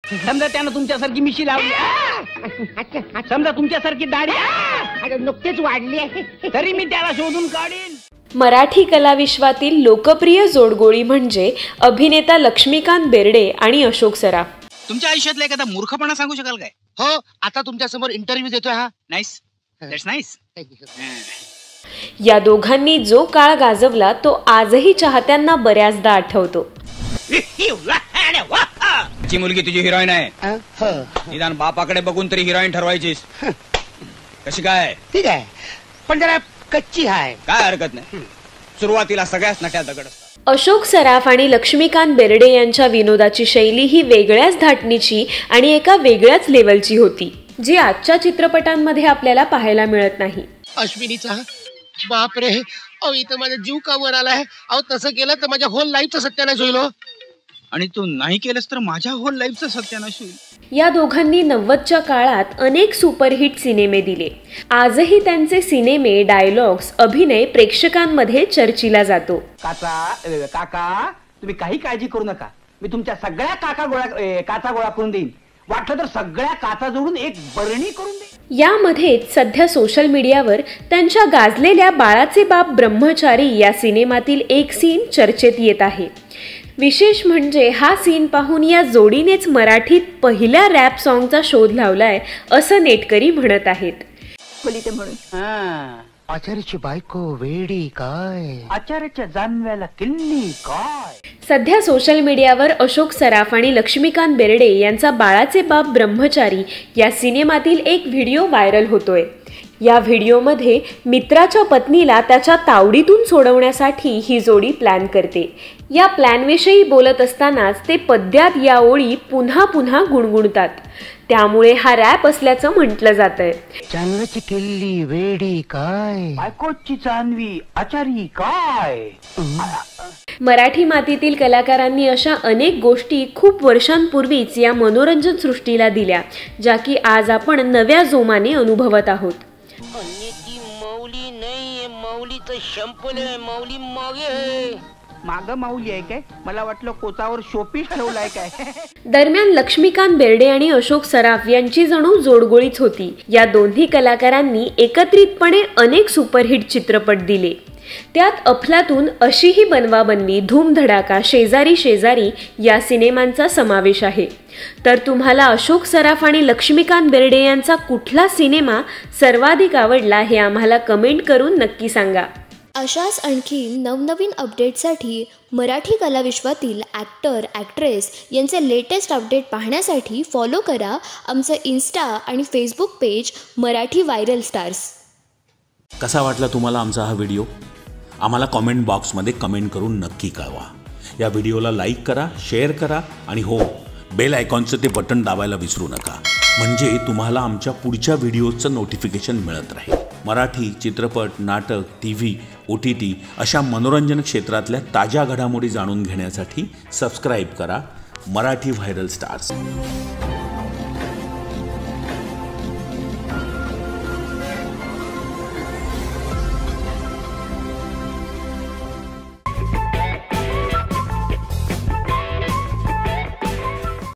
समजा त्यानं तुमच्यासारखी मिशी लावली, समजा तुमच्यासारखी दाढी नुकतीच वाढली आहे, तरी मी त्याला शोधून काढेन. मराठी कलाविश्वातील लोकप्रिय जोडगोळी म्हणजे अभिनेता लक्ष्मीकांत बेर्डे आणि अशोक सराफ. तुमच्या आयुष्यातला एखादा मूर्खपणा सांगू शकाल काय? हो, आता तुमच्या समोर इंटरव्ह्यू देतोय हा. Nice, that's nice. या दोघांनी जो काळ गाजवला तो आजही चाहत्यांना बऱ्याचदा आठवतो. ची मुलगी तुझी हिरोईन आहे, निदान बापाकडे बघून तरी हिरोईन ठरवायचीस. कशी काय? ठीक आहे, पण जरा कच्ची आहे. काय हरकत नाही, सुरुवातीला सगळ्याच नट्या दगड असतात. अशोक सराफ आणि लक्ष्मीकांत बेर्डे यांच्या विनोदाची शैली ही वेगळ्याच धाटणीची आणि एका वेगळ्याच लेवलची होती, जी आजच्या चित्रपटांमध्ये आपल्याला पाहायला मिळत नाही. अश्विनीचा बापरे, अहो इथं माझा जीव का वर आलाय. अहो तसं केलं तर माझ्या होल लाईफचा सत्यानाश होईल. आणि तू नाही केलंस तर माझ्या होल लाईफचा सत्यानाश होईल. या दोघांनी 90च्या काळात अनेक सुपरहिट सिनेमे दिले. आजही त्यांचे सिनेमे, डायलॉग्स, अभिनय प्रेक्षकांमध्ये चर्चिला जातो. काका तुम्ही काही काळजी करू नका, मी तुमच्या सगळ्या काचा गोळा करून देईन. वाटलं तर सगळ्या काचा जोडून एक बरणी करून देईन. यामध्येच सध्या सोशल मीडियावर त्यांच्या गाजलेल्या बाळाचे बाप ब्रह्मचारी या सिनेमातील एक सीन चर्चेत येत आहे. विशेष म्हणजे हा सीन पाहून या जोडीनेच मराठीत पहिल्या रॅप सॉन्गचा शोध लावलाय असं नेटकरी म्हणत आहेत. आचार्याची बायको वेडी काय, आचार्याच्या जानव्याला किल्ली काय. सध्या सोशल मीडियावर अशोक सराफ आणि लक्ष्मीकांत बेर्डे यांचा बाळाचे बाप ब्रह्मचारी या सिनेमातील एक व्हिडिओ व्हायरल होतोय. या व्हिडिओमध्ये मित्राच्या पत्नीला त्याच्या तावडीतून सोडवण्यासाठी ही जोडी प्लॅन करते. या प्लॅनविषयी बोलत असतानाच ते पद्यात या ओळी पुन्हा पुन्हा गुणगुणतात. त्यामुळे हा रॅप असल्याचं म्हटलं जातंय. जानव्याची किल्ली वेडी काय, बायकोची जानवी आचारी काय. मराठी मातीतील कलाकारांनी अशा अनेक गोष्टी खूप वर्षांपूर्वीच या मनोरंजन सृष्टीला दिल्या, ज्या की आज आपण नव्या जोमाने अनुभवत आहोत. मौली नाही, मौली तर संपले, मौली मागे माग माऊली आहे काय, मला वाटलं कोचावर शोपीस ठेवलाय काय. दरम्यान लक्ष्मीकांत बेर्डे आणि अशोक सराफ यांची जणू जोडगोळीच होती. या दोन्ही कलाकारांनी एकत्रितपणे अनेक सुपरहिट चित्रपट दिले. त्यात अफलातून, अशीही बनवाबनवी, धूमधडाका, शेजारी शेजारी या सिनेमांचा समावेश आहे. तर तुम्हाला अशोक सराफ आणि लक्ष्मीकांत बेर्डे यांचा कुठला सिनेमा सर्वाधिक आवडला हे आम्हाला कमेंट करून नक्की सांगा. अशाच आणखी नवनवीन अपडेटसाठी मराठी कलाविश्वातील ॲक्टर, ॲक्ट्रेस यांचे लेटेस्ट अपडेट पाहण्यासाठी फॉलो करा आमचं इन्स्टा आणि Facebook page Marathi viral stars. कसा वाटला तुम्हाला आमचा हा व्हिडिओ? आम्हाला कॉमेंट बॉक्समध्ये कमेंट करून नक्की कळवा. या व्हिडिओला लाईक करा, शेअर करा आणि हो, बेल आयकॉनचं ते बटन दाबायला विसरू नका, म्हणजे तुम्हाला आमच्या पुढच्या व्हिडिओचं नोटिफिकेशन मिळत राहील. मराठी चित्रपट, नाटक, TV, OTT अशा मनोरंजन क्षेत्रातल्या ताज्या घडामोडी जाणून घेण्यासाठी सबस्क्राईब करा मराठी व्हायरल स्टार्स.